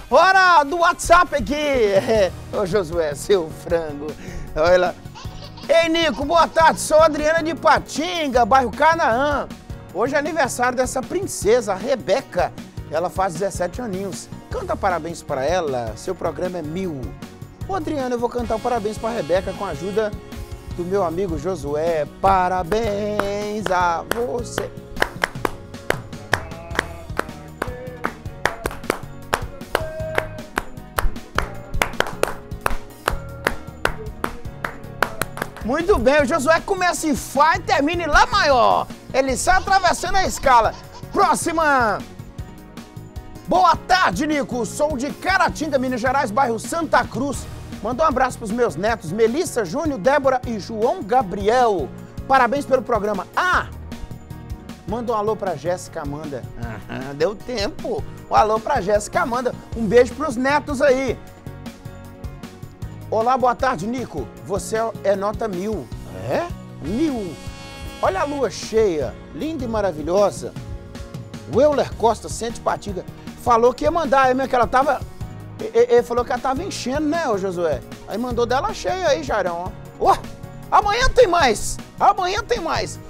Hora do WhatsApp aqui. Ô Josué, seu frango. Olha lá. Ei, Nico, boa tarde. Sou Adriana de Patinga, bairro Canaã. Hoje é aniversário dessa princesa, a Rebeca. Ela faz 17 aninhos. Canta parabéns para ela. Seu programa é 1000. Ô, Adriana, eu vou cantar o parabéns para a Rebeca com a ajuda do meu amigo Josué. Parabéns a você. Muito bem, o Josué começa em Fá e termina em Lá maior. Ele sai atravessando a escala. Próxima. Boa tarde, Nico. Sou de Caratinga, Minas Gerais, bairro Santa Cruz. Manda um abraço para os meus netos, Melissa, Júnior, Débora e João Gabriel. Parabéns pelo programa. Manda um alô para Jéssica Amanda. Deu tempo. Um alô para Jéssica Amanda. Um beijo para os netos aí. Olá, boa tarde, Nico. Você é nota 1000. É? 1000. Olha a lua cheia, linda e maravilhosa. O Euler Costa, Centro de Patinga, falou que ia mandar, que ela tava... Ele falou que ela tava enchendo, né, ô Josué? Aí mandou dela cheia aí, Jairão. Ó, amanhã tem mais. Amanhã tem mais.